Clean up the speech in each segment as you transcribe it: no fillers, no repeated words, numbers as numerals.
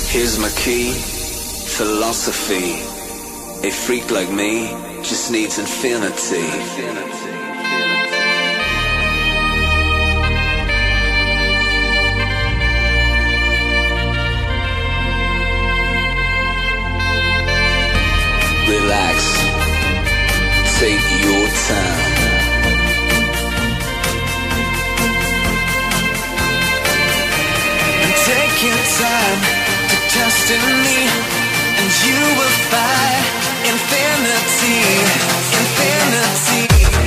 Here's my key, philosophy. A freak like me just needs infinity. Relax, take your time. And take your time to trust in me, and you will find infinity, infinity.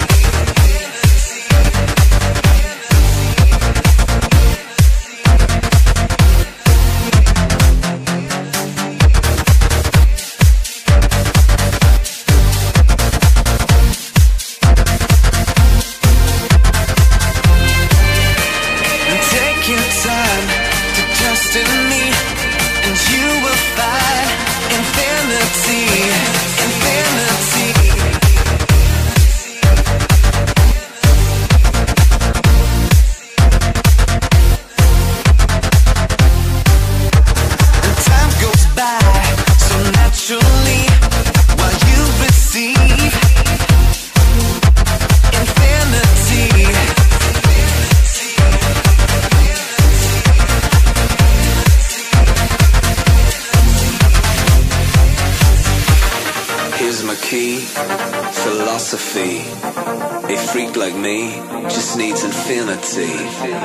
Philosophy. A freak like me just needs infinity.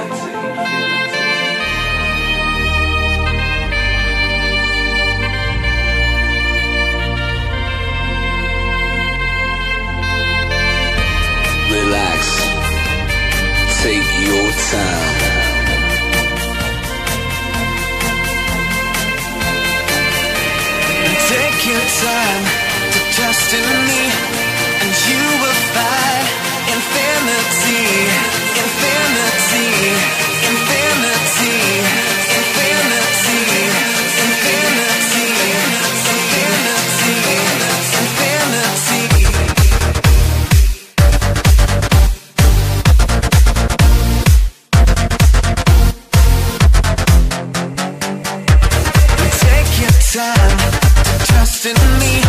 Relax, take your time. Take your time to trust in me, and you will find infinity, infinity, infinity, infinity, infinity, infinity. Take your time to trust in me,